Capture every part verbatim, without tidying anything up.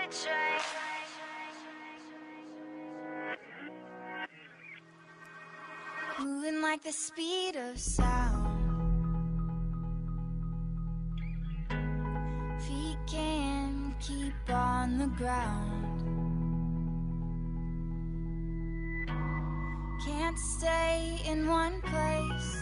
Moving like the speed of sound. Feet can't keep on the ground. Can't stay in one place.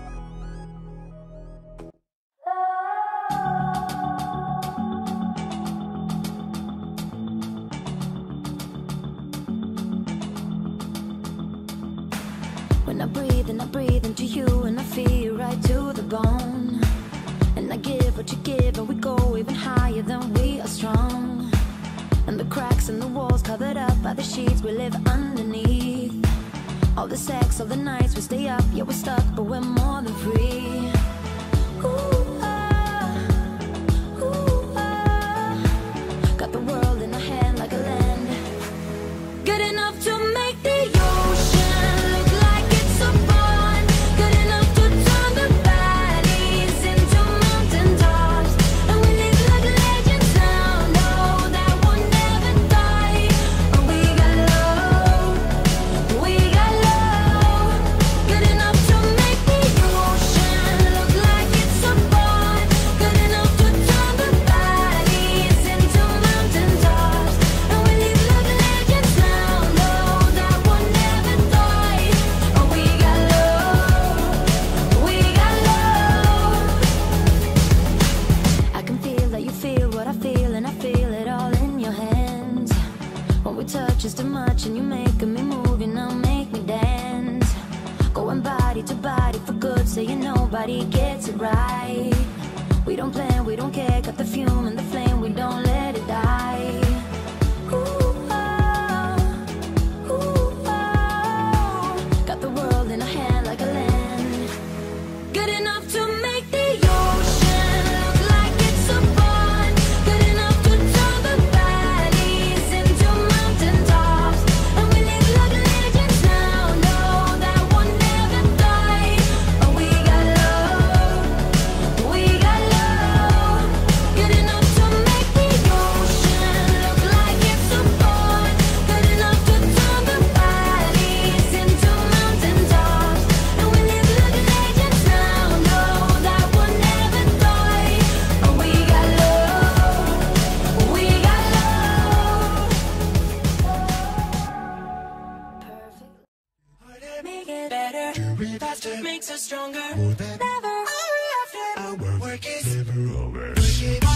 When I breathe and I breathe into you, and I feel you right to the bone. And I give what you give, and we go even higher than we are strong. And the cracks in the walls covered up by the sheets we live underneath. All the sex, all the nights we stay up, yeah we're stuck but we're more than free. Ooh, ah, ooh, ah. Got the world in our hand like a land. Good enough to make the ocean look like it's a pond. Good enough to turn the valleys into mountain tops. And we live like legends now, know that we'll never die. And we got love, we got love. Good enough to make the ocean look like it's a pond. Good enough to turn the valleys into mountain tops. And we live like legends now, know that we'll never die. And we got love, we got love. I can feel that you feel what I feel, and I feel it all in your hands. When we touch is too much, and you making me move, you now make me dance. Going body to body for good, saying nobody gets it right. We don't plan, we don't care, got the fume and the flame, we don't let it die. Ooh, ah, ooh, ah. Got the world in our hand like a land. Good enough to make the ocean look like it's a pond. Good enough to turn the valleys into mountain tops. And we live like legends now, know that we'll never die. And we got love, we got love. Good enough to make the ocean look like it's a pond. Good enough to turn the valleys into mountain tops. And we live like legends now, know that we'll never die. And we got love, we got love. Perfect. Make it better, Do it faster, makes us stronger. more than Never, hour after hour. work is Never over. work it